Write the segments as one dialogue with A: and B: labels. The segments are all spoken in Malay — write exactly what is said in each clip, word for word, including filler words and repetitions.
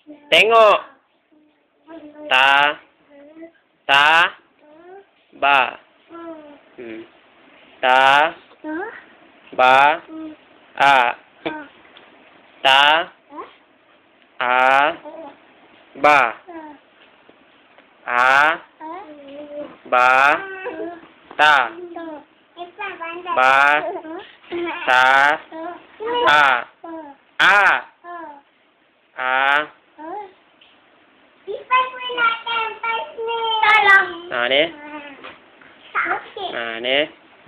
A: Tengok. Ta. Ta. Ba. Hmm. Ta. Ba. A. Ta. A. Ba. A. Ba. Ta. Ba. Ta. A. A. A. Nah ni. Nah ni.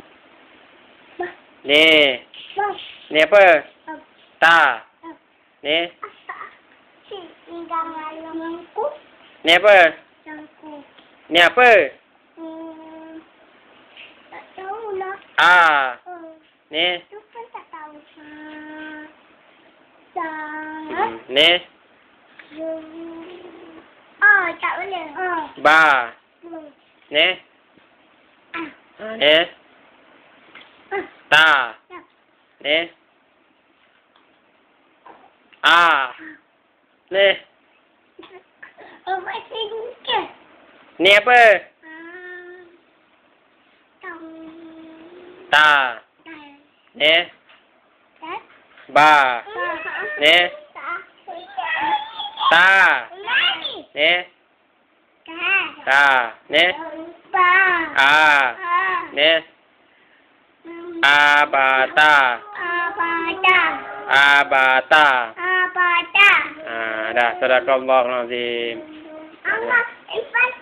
A: Ni. Ni apa? Ta. Ni. Ni apa? Ni apa? A. Ni. Hmm. Ni.
B: Oh, tak boleh. Oh.
A: Ba. Ni. Ni. Ta. Ni. A. Ni.
B: Oh, masih ke?
A: Ni apa? Ta. Ni. Ba. Ni. Ta. Ni. Ta. Ni. A. Ni. A ba ta. A ba ta. Ah, dah. Sadaqallahul azim.
B: Allah,